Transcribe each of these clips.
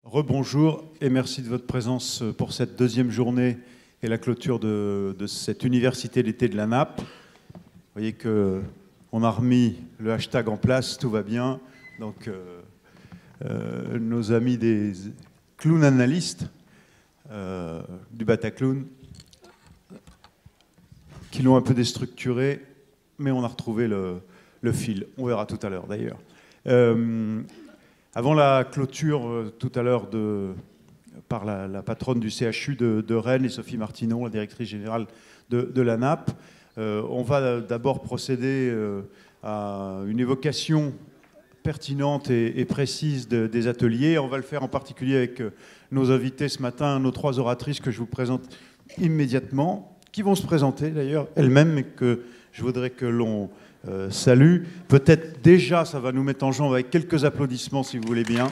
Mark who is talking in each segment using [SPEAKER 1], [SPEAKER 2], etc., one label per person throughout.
[SPEAKER 1] Rebonjour et merci de votre présence pour cette deuxième journée et la clôture de cette université d'été de la Nappe. Vous voyez qu'on a remis le hashtag en place, tout va bien. Donc nos amis des clowns analystes du Bataclown qui l'ont un peu déstructuré, mais on a retrouvé le fil. On verra tout à l'heure d'ailleurs. Avant la clôture tout à l'heure par la patronne du CHU de Rennes et Sophie Martineau, la directrice générale de la Nappe, on va d'abord procéder à une évocation pertinente et précise des ateliers. On va le faire en particulier avec nos invités ce matin, nos trois oratrices que je vous présente immédiatement, qui vont se présenter d'ailleurs elles-mêmes, mais que je voudrais que l'on salue. Peut-être déjà, ça va nous mettre en jambe avec quelques applaudissements, si vous voulez bien.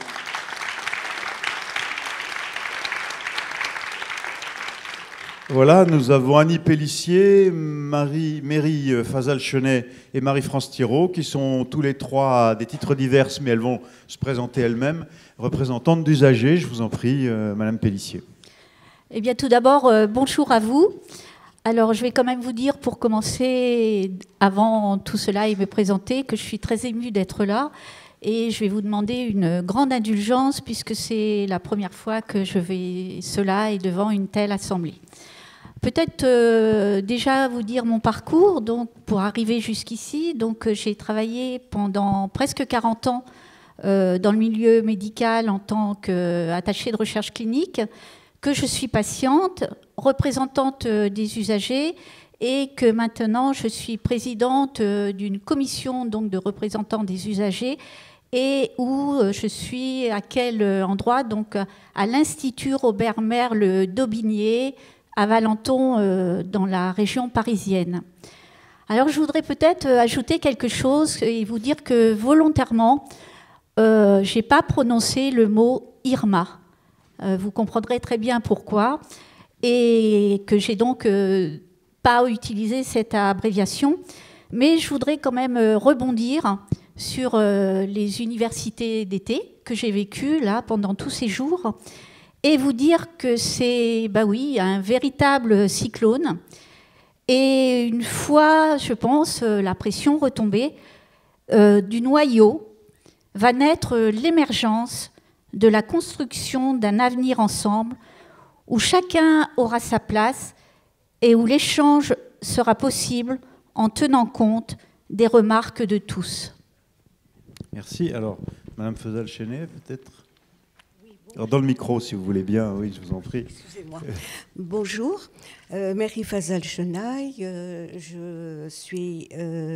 [SPEAKER 1] Voilà, nous avons Annie Pellissier, Mary Fazal-Chenet et Marie-France Thirault, qui sont tous les trois à des titres divers, mais elles vont se présenter elles-mêmes, représentantes d'usagers. Je vous en prie, Madame Pellissier.
[SPEAKER 2] Eh bien, tout d'abord, bonjour à vous. Alors, je vais quand même vous dire, pour commencer, avant tout cela et me présenter, que je suis très émue d'être là. Et je vais vous demander une grande indulgence, puisque c'est la première fois que je vais cela et devant une telle assemblée. Peut-être déjà vous dire mon parcours. Donc, pour arriver jusqu'ici, j'ai travaillé pendant presque 40 ans dans le milieu médical en tant qu'attachée de recherche clinique, que je suis patiente, représentante des usagers et que maintenant je suis présidente d'une commission donc, de représentants des usagers et où je suis à quel endroit donc à l'Institut Robert Merle d'Aubigné à Valenton dans la région parisienne. Alors je voudrais peut-être ajouter quelque chose et vous dire que volontairement j'ai pas prononcé le mot Irma. Vous comprendrez très bien pourquoi, et que j'ai donc pas utilisé cette abréviation. Mais je voudrais quand même rebondir sur les universités d'été que j'ai vécues là pendant tous ces jours, et vous dire que c'est, oui, un véritable cyclone. Et une fois, je pense, la pression retombée, du noyau va naître l'émergence de la construction d'un avenir ensemble où chacun aura sa place et où l'échange sera possible en tenant compte des remarques de tous.
[SPEAKER 1] Merci. Alors, Madame Fazal-Chenet, peut-être alors, dans le micro, si vous voulez bien, oui, je vous en prie.
[SPEAKER 3] Excusez-moi. Bonjour, Mary Fazal-Chenet, je suis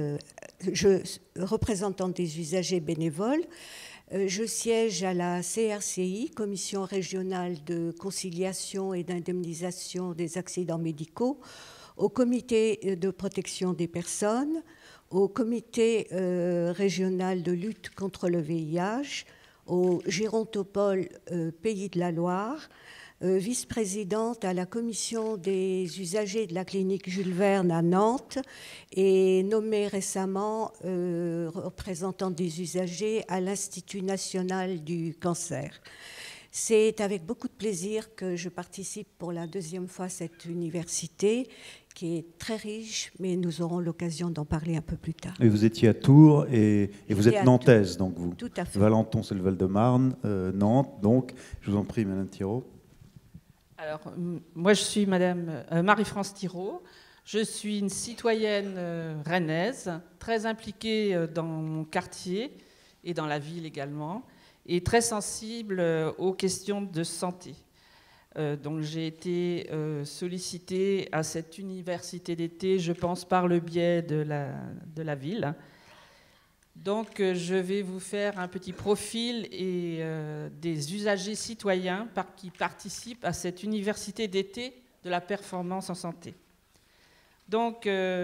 [SPEAKER 3] représentante des usagers bénévoles. Je siège à la CRCI, Commission régionale de conciliation et d'indemnisation des accidents médicaux, au Comité de protection des personnes, au Comité régional de lutte contre le VIH, au Gérontopole Pays de la Loire, vice-présidente à la commission des usagers de la clinique Jules Verne à Nantes et nommée récemment représentante des usagers à l'Institut national du cancer. C'est avec beaucoup de plaisir que je participe pour la deuxième fois à cette université qui est très riche, mais nous aurons l'occasion d'en parler un peu plus tard.
[SPEAKER 1] Et vous étiez à Tours et vous êtes nantaise, donc vous.
[SPEAKER 3] Tout à fait.
[SPEAKER 1] Valenton, c'est le Val-de-Marne, Nantes, donc. Je vous en prie, Madame Thirault.
[SPEAKER 4] Alors, moi, je suis Madame Marie-France Thirault. Je suis une citoyenne rennaise, très impliquée dans mon quartier et dans la ville également, et très sensible aux questions de santé. Donc, j'ai été sollicitée à cette université d'été, je pense, par le biais de la ville. Donc, je vais vous faire un petit profil des usagers citoyens qui participent à cette université d'été de la performance en santé. Donc,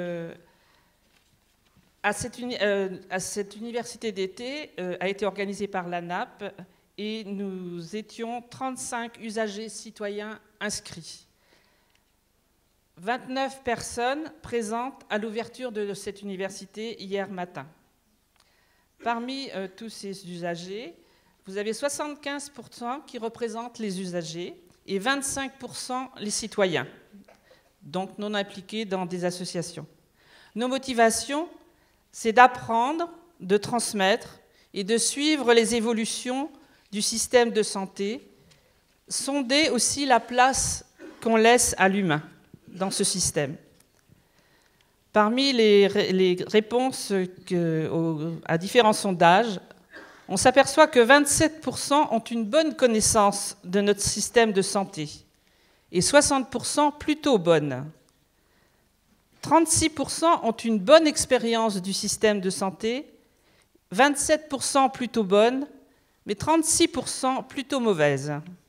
[SPEAKER 4] à cette université d'été a été organisée par la Nappe et nous étions 35 usagers citoyens inscrits. 29 personnes présentes à l'ouverture de cette université hier matin. Parmi tous ces usagers, vous avez 75% qui représentent les usagers et 25% les citoyens, donc non impliqués dans des associations. Nos motivations, c'est d'apprendre, de transmettre et de suivre les évolutions du système de santé, sonder aussi la place qu'on laisse à l'humain dans ce système. Parmi les réponses à différents sondages, on s'aperçoit que 27% ont une bonne connaissance de notre système de santé et 60% plutôt bonne. 36% ont une bonne expérience du système de santé, 27% plutôt bonne, mais 36% plutôt mauvaise.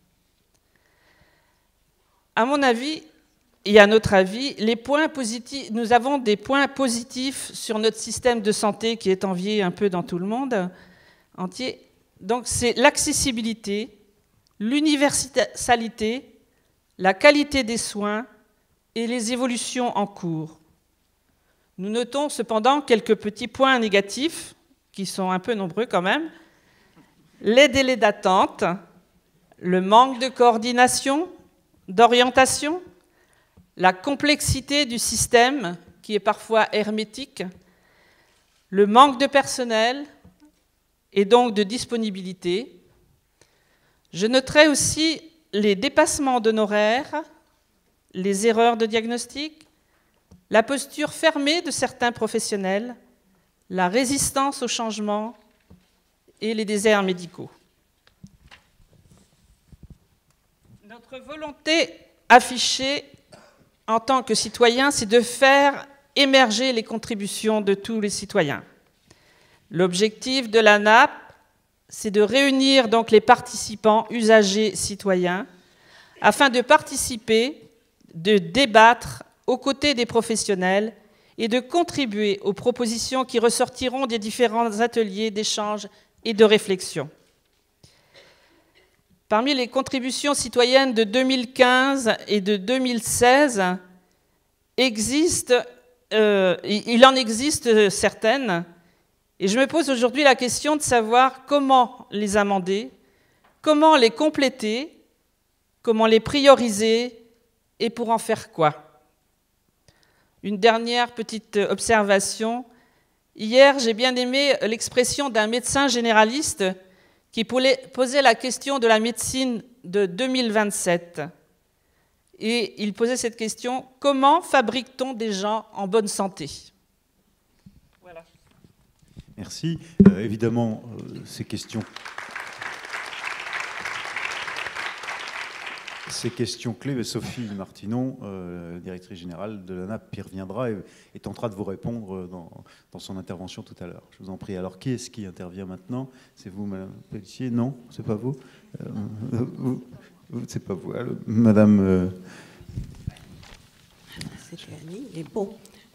[SPEAKER 4] À mon avis, et à notre avis, les points positifs, nous avons des points positifs sur notre système de santé qui est envié un peu dans tout le monde entier. Donc c'est l'accessibilité, l'universalité, la qualité des soins et les évolutions en cours. Nous notons cependant quelques petits points négatifs, qui sont un peu nombreux quand même. Les délais d'attente, le manque de coordination, d'orientation, la complexité du système, qui est parfois hermétique, le manque de personnel et donc de disponibilité. Je noterai aussi les dépassements d'honoraires, les erreurs de diagnostic, la posture fermée de certains professionnels, la résistance au changement et les déserts médicaux. Notre volonté affichée en tant que citoyens, c'est de faire émerger les contributions de tous les citoyens. L'objectif de la NAP, c'est de réunir donc les participants, usagers, citoyens, afin de participer, de débattre aux côtés des professionnels et de contribuer aux propositions qui ressortiront des différents ateliers d'échange et de réflexion. Parmi les contributions citoyennes de 2015 et de 2016, il en existe certaines, et je me pose aujourd'hui la question de savoir comment les amender, comment les compléter, comment les prioriser et pour en faire quoi. Une dernière petite observation. Hier, j'ai bien aimé l'expression d'un médecin généraliste qui posait la question de la médecine de 2027. Et il posait cette question, comment fabrique-t-on des gens en bonne santé ? Voilà.
[SPEAKER 1] Merci. Évidemment, ces questions clés, mais Sophie Martinon, directrice générale de la NAP, y reviendra et tentera de vous répondre dans son intervention tout à l'heure. Je vous en prie. Alors, qui est-ce qui intervient maintenant? C'est vous, Madame Pelletier? Non, c'est pas vous. C'est pas vous. Alors, Madame.
[SPEAKER 3] C'était Annie, et bon.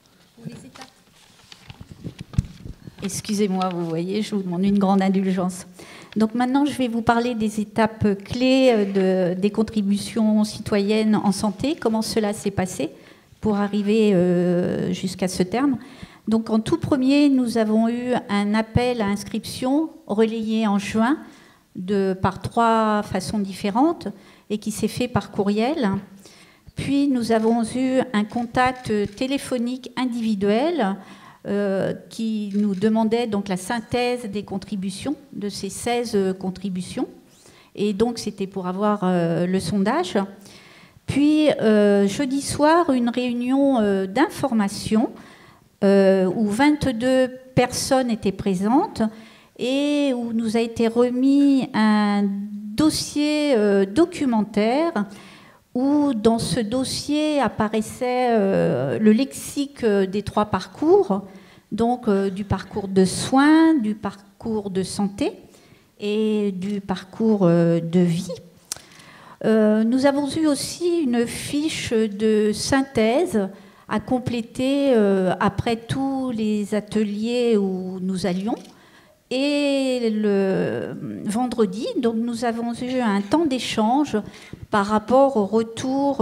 [SPEAKER 2] Excusez-moi, vous voyez, je vous demande une grande indulgence. Donc maintenant, je vais vous parler des étapes clés des contributions citoyennes en santé, comment cela s'est passé pour arriver jusqu'à ce terme. Donc en tout premier, nous avons eu un appel à inscription relayé en juin par 3 façons différentes et qui s'est fait par courriel. Puis nous avons eu un contact téléphonique individuel qui nous demandait donc la synthèse des contributions, de ces 16 contributions. Et donc, c'était pour avoir le sondage. Puis, jeudi soir, une réunion d'information où 22 personnes étaient présentes et où nous a été remis un dossier documentaire où dans ce dossier apparaissait le lexique des 3 parcours, donc du parcours de soins, du parcours de santé et du parcours de vie. Nous avons eu aussi une fiche de synthèse à compléter après tous les ateliers où nous allions. Et le vendredi, donc nous avons eu un temps d'échange par rapport au retour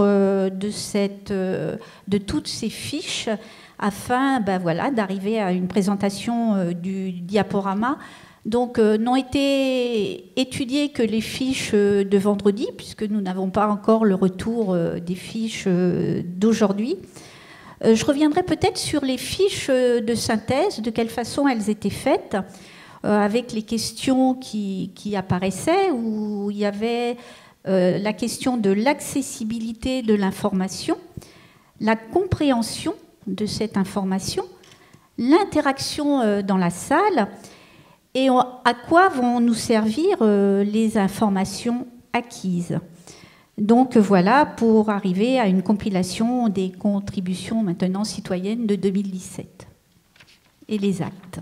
[SPEAKER 2] de toutes ces fiches afin d'arriver à une présentation du diaporama Donc, n'ont été étudiées que les fiches de vendredi, puisque nous n'avons pas encore le retour des fiches d'aujourd'hui. Je reviendrai peut-être sur les fiches de synthèse, de quelle façon elles étaient faites, avec les questions qui apparaissaient, où il y avait la question de l'accessibilité de l'information, la compréhension de cette information, l'interaction dans la salle, et à quoi vont nous servir les informations acquises. Donc voilà, pour arriver à une compilation des contributions maintenant citoyennes de 2017 et les actes.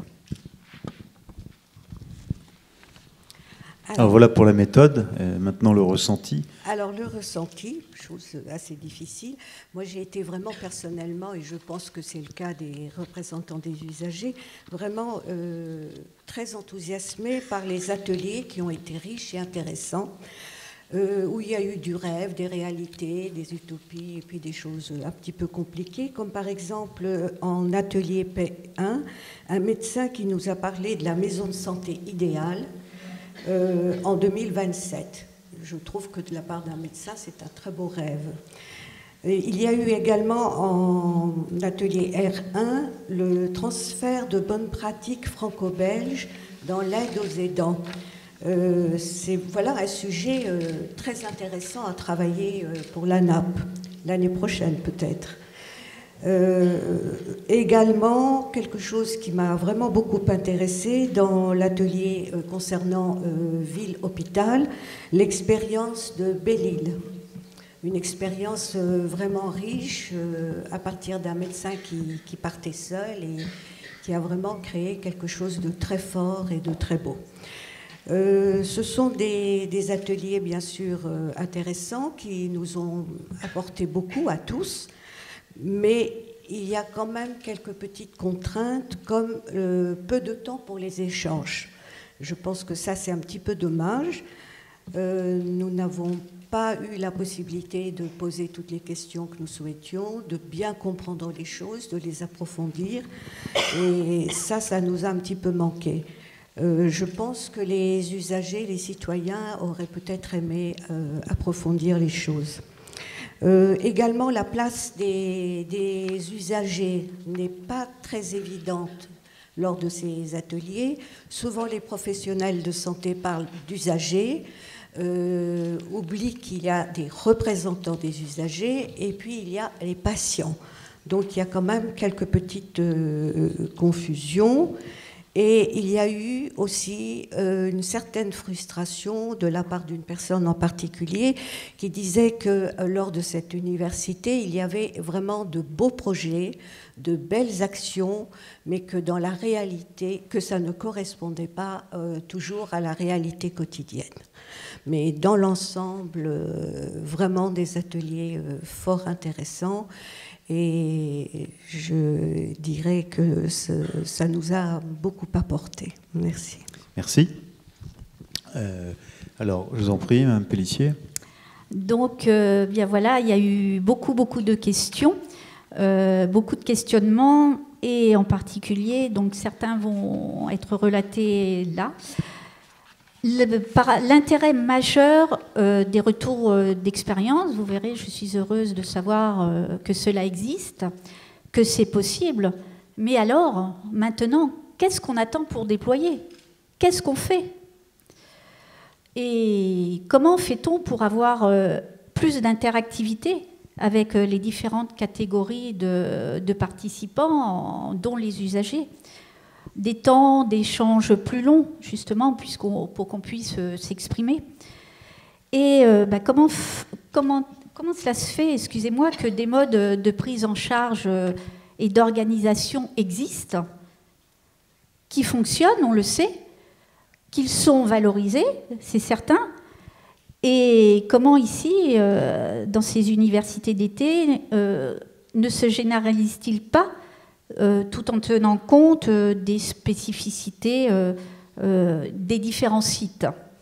[SPEAKER 1] Alors voilà pour la méthode, maintenant le ressenti.
[SPEAKER 3] Alors le ressenti, chose assez difficile, moi j'ai été vraiment personnellement, et je pense que c'est le cas des représentants des usagers, vraiment très enthousiasmée par les ateliers qui ont été riches et intéressants, où il y a eu du rêve, des réalités, des utopies et puis des choses un petit peu compliquées, comme par exemple en atelier P1, un médecin qui nous a parlé de la maison de santé idéale en 2027. Je trouve que de la part d'un médecin, c'est un très beau rêve. Et il y a eu également en atelier R1 le transfert de bonnes pratiques franco-belges dans l'aide aux aidants. C'est voilà un sujet très intéressant à travailler pour la NAP, l'année prochaine peut-être. Également, quelque chose qui m'a vraiment beaucoup intéressée dans l'atelier concernant ville-hôpital, l'expérience de Belle-Île. Une expérience vraiment riche à partir d'un médecin qui partait seul et qui a vraiment créé quelque chose de très fort et de très beau. Ce sont des ateliers bien sûr intéressants qui nous ont apporté beaucoup à tous. Mais il y a quand même quelques petites contraintes, comme peu de temps pour les échanges. Je pense que ça, c'est un petit peu dommage. Nous n'avons pas eu la possibilité de poser toutes les questions que nous souhaitions, de bien comprendre les choses, de les approfondir. Et ça nous a un petit peu manqué. Je pense que les usagers, les citoyens auraient peut-être aimé approfondir les choses. Également, la place des usagers n'est pas très évidente lors de ces ateliers. Souvent, les professionnels de santé parlent d'usagers, oublient qu'il y a des représentants des usagers et puis il y a les patients. Donc, il y a quand même quelques petites confusions. Et il y a eu aussi une certaine frustration de la part d'une personne en particulier qui disait que lors de cette université, il y avait vraiment de beaux projets, de belles actions, mais que dans la réalité, que ça ne correspondait pas toujours à la réalité quotidienne. Mais dans l'ensemble, vraiment des ateliers fort intéressants. Et je dirais que ça nous a beaucoup apporté. Merci.
[SPEAKER 1] Merci. Alors, je vous en prie, Mme Pellissier.
[SPEAKER 2] Donc, bien voilà, il y a eu beaucoup de questions, beaucoup de questionnements, et en particulier, donc certains vont être relatés là. L'intérêt majeur des retours d'expérience, vous verrez, je suis heureuse de savoir que cela existe, que c'est possible. Mais alors, maintenant, qu'est-ce qu'on attend pour déployer? Qu'est-ce qu'on fait? Et comment fait-on pour avoir plus d'interactivité avec les différentes catégories de participants, dont les usagers? Des temps d'échange plus longs, justement, pour qu'on puisse s'exprimer. Et comment cela se fait, excusez-moi, que des modes de prise en charge et d'organisation existent, qui fonctionnent, on le sait, qu'ils sont valorisés, c'est certain, et comment ici, dans ces universités d'été, ne se généralisent-ils pas tout en tenant compte des spécificités des différents sites.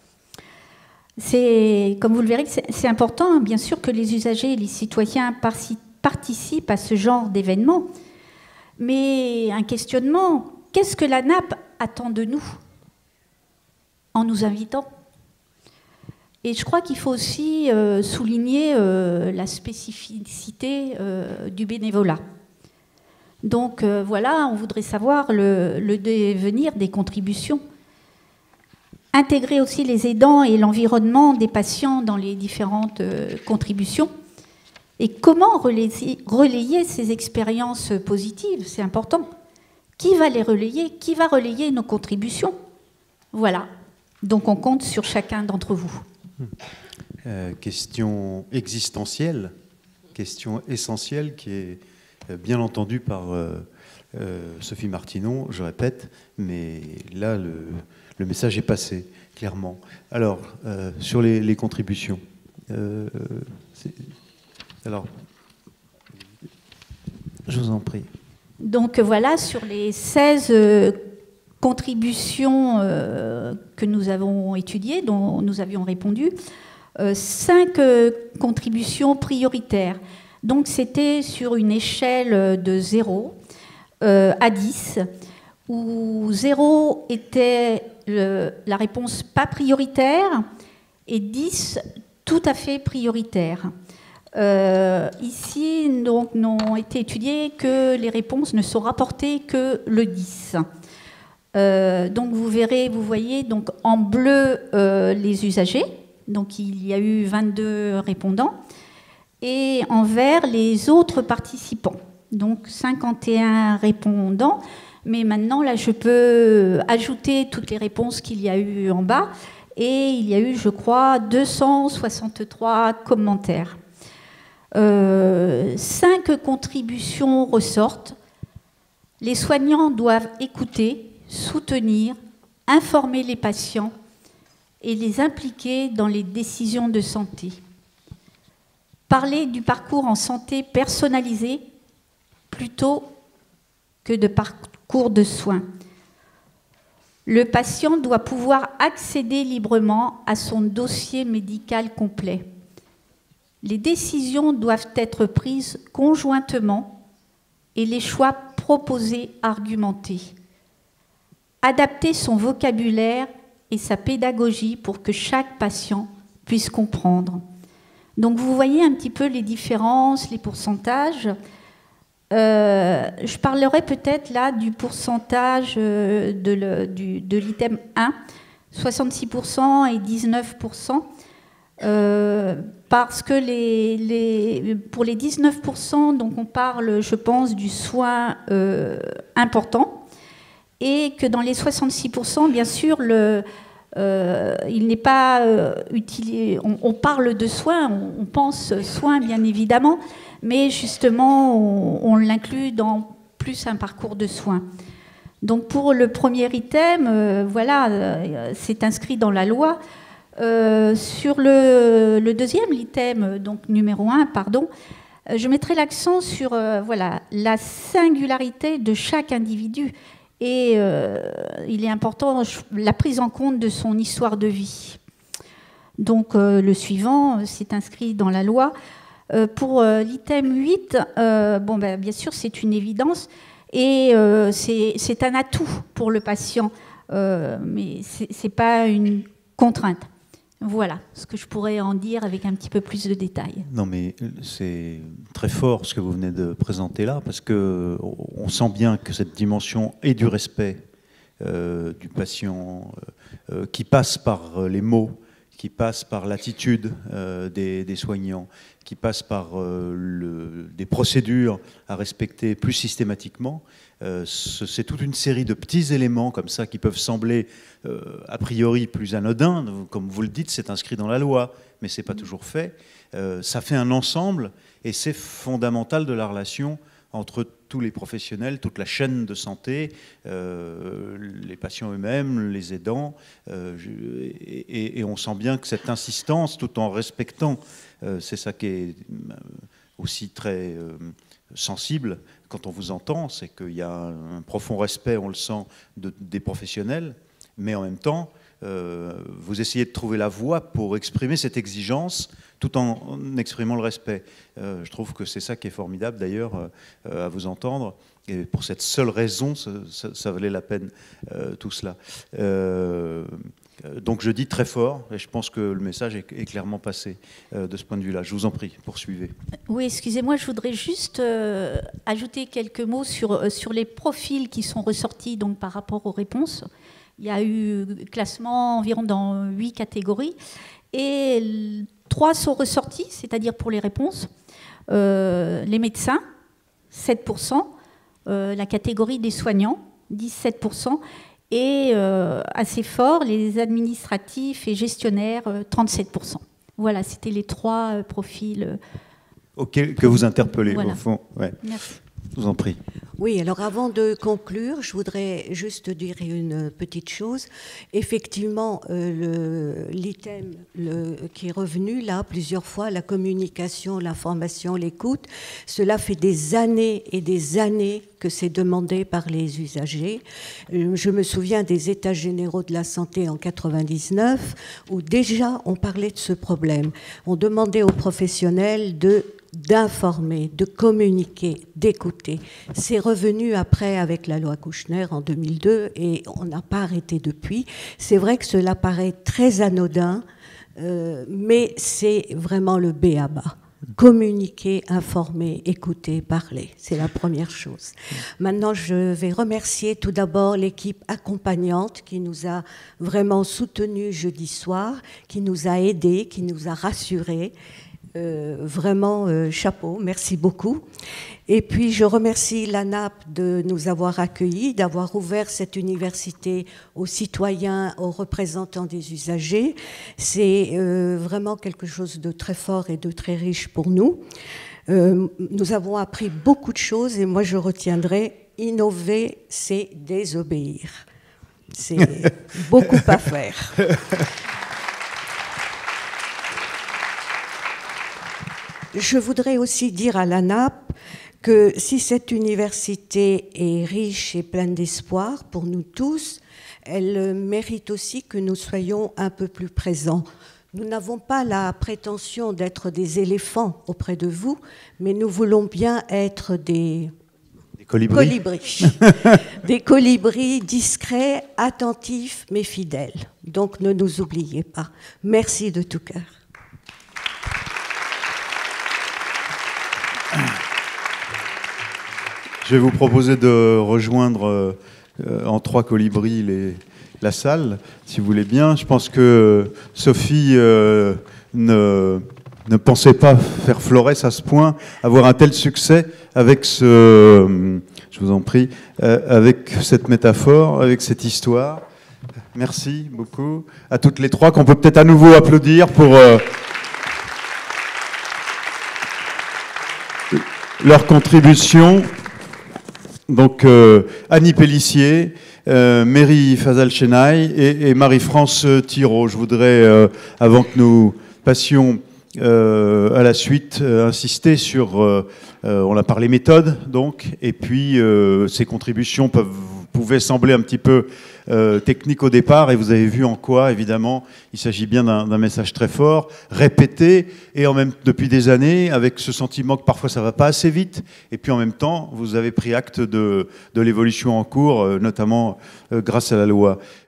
[SPEAKER 2] Comme vous le verrez, c'est important, bien sûr, que les usagers et les citoyens participent à ce genre d'événements, mais un questionnement, qu'est-ce que la NAP attend de nous? en nous invitant. Et je crois qu'il faut aussi souligner la spécificité du bénévolat. Donc voilà, on voudrait savoir le devenir des contributions. Intégrer aussi les aidants et l'environnement des patients dans les différentes contributions. Et comment relayer ces expériences positives, c'est important. Qui va les relayer? Qui va relayer nos contributions? Voilà. Donc on compte sur chacun d'entre vous.
[SPEAKER 1] Question existentielle, question essentielle qui est bien entendue par Sophie Martinon, je répète, mais là le message est passé, clairement. Alors, sur les contributions, alors, je vous en prie.
[SPEAKER 2] Donc voilà, sur les 16 contributions que nous avons étudiées, dont nous avions répondu, 5 contributions prioritaires. Donc c'était sur une échelle de 0 à 10, où 0 était la réponse pas prioritaire et 10 tout à fait prioritaire. Ici, donc, n'ont été étudiées que les réponses ne sont rapportées que le 10. Donc vous verrez, vous voyez donc en bleu les usagers, donc il y a eu 22 répondants, et en vert les autres participants, donc 51 répondants, mais maintenant là je peux ajouter toutes les réponses qu'il y a eu en bas, et il y a eu je crois 263 commentaires. 5 contributions ressortent. Les soignants doivent écouter, soutenir, informer les patients et les impliquer dans les décisions de santé. Parler du parcours en santé personnalisé plutôt que de parcours de soins. Le patient doit pouvoir accéder librement à son dossier médical complet. Les décisions doivent être prises conjointement et les choix proposés argumentés. Adapter son vocabulaire et sa pédagogie pour que chaque patient puisse comprendre. Donc vous voyez un petit peu les différences, les pourcentages. Je parlerai peut-être là du pourcentage de l'item 1, 66% et 19%. Parce que pour les 19%, donc on parle, je pense, du soin important, et que dans les 66%, bien sûr, il n'est pas utilisé. On parle de soins, on pense soins, bien évidemment, mais justement, on l'inclut dans plus un parcours de soins. Donc pour le premier item, voilà, c'est inscrit dans la loi. Sur le deuxième item, donc numéro 1, pardon, je mettrai l'accent sur voilà, la singularité de chaque individu. Et il est important la prise en compte de son histoire de vie. Donc le suivant, c'est inscrit dans la loi. Pour l'item 8, bon, ben, bien sûr, c'est une évidence et c'est un atout pour le patient, mais ce n'est pas une contrainte. Voilà ce que je pourrais en dire avec un petit peu plus de détails.
[SPEAKER 1] Non, mais c'est très fort ce que vous venez de présenter là, parce qu'on sent bien que cette dimension est du respect du patient, qui passe par les mots, qui passe par l'attitude des soignants, qui passe par des procédures à respecter plus systématiquement. C'est toute une série de petits éléments comme ça qui peuvent sembler a priori plus anodins. Comme vous le dites, c'est inscrit dans la loi, mais ce n'est pas toujours fait. Ça fait un ensemble et c'est fondamental de la relation entre tous les professionnels, toute la chaîne de santé, les patients eux-mêmes, les aidants. Et on sent bien que cette insistance, tout en respectant, c'est ça qui est aussi très sensible quand on vous entend, c'est qu'il y a un profond respect, on le sent, des professionnels, mais en même temps, vous essayez de trouver la voie pour exprimer cette exigence tout en exprimant le respect. Je trouve que c'est ça qui est formidable d'ailleurs à vous entendre, et pour cette seule raison, ça valait la peine tout cela. Donc je dis très fort, et je pense que le message est clairement passé de ce point de vue-là. Je vous en prie, poursuivez.
[SPEAKER 2] Oui, excusez-moi, je voudrais juste ajouter quelques mots sur les profils qui sont ressortis donc, par rapport aux réponses. Il y a eu classement environ dans 8 catégories, et 3 sont ressortis, c'est-à-dire pour les réponses. Les médecins, 7%, la catégorie des soignants, 17%, et assez fort, les administratifs et gestionnaires, 37%. Voilà, c'était les 3 profils.
[SPEAKER 1] Que vous interpellez,
[SPEAKER 2] voilà.
[SPEAKER 1] Au fond. Ouais.
[SPEAKER 2] Merci.
[SPEAKER 1] Je vous en prie.
[SPEAKER 3] Oui, alors avant de conclure, je voudrais juste dire une petite chose. Effectivement, l'item qui est revenu là plusieurs fois, la communication, l'information, l'écoute, cela fait des années et des années que c'est demandé par les usagers. Je me souviens des États généraux de la santé en 99, où déjà on parlait de ce problème. On demandait aux professionnels d'informer, de communiquer, d'écouter. C'est revenu après avec la loi Kouchner en 2002 et on n'a pas arrêté depuis. C'est vrai que cela paraît très anodin, mais c'est vraiment le b.a.-ba. Communiquer, informer, écouter, parler. C'est la première chose. Maintenant, je vais remercier tout d'abord l'équipe accompagnante qui nous a vraiment soutenus jeudi soir, qui nous a aidés, qui nous a rassurés. Vraiment, chapeau, merci beaucoup. Et puis, je remercie l'ANAP de nous avoir accueillis, d'avoir ouvert cette université aux citoyens, aux représentants des usagers. C'est vraiment quelque chose de très fort et de très riche pour nous. Nous avons appris beaucoup de choses et moi, je retiendrai, innover, c'est désobéir. C'est beaucoup à faire. Je voudrais aussi dire à l'ANAP que si cette université est riche et pleine d'espoir pour nous tous, elle mérite aussi que nous soyons un peu plus présents. Nous n'avons pas la prétention d'être des éléphants auprès de vous, mais nous voulons bien être des colibris. Des colibris discrets, attentifs, mais fidèles. Donc ne nous oubliez pas. Merci de tout cœur.
[SPEAKER 1] Je vais vous proposer de rejoindre en 3 colibris la salle, si vous voulez bien. Je pense que Sophie ne pensait pas faire Flores à ce point, avoir un tel succès avec je vous en prie, avec cette métaphore, avec cette histoire. Merci beaucoup à toutes les 3, qu'on peut peut-être à nouveau applaudir pour leur contribution. Donc Annie Pellissier, Mary Fazal-Chenaille et Marie-France Thirault. Je voudrais, avant que nous passions à la suite, insister sur, on a parlé méthode, donc, et puis ces contributions pouvaient sembler un petit peu techniques au départ, et vous avez vu en quoi, évidemment, il s'agit bien d'un message très fort, répété, et en même depuis des années, avec ce sentiment que parfois ça va pas assez vite, et puis en même temps, vous avez pris acte de l'évolution en cours, notamment grâce à la loi.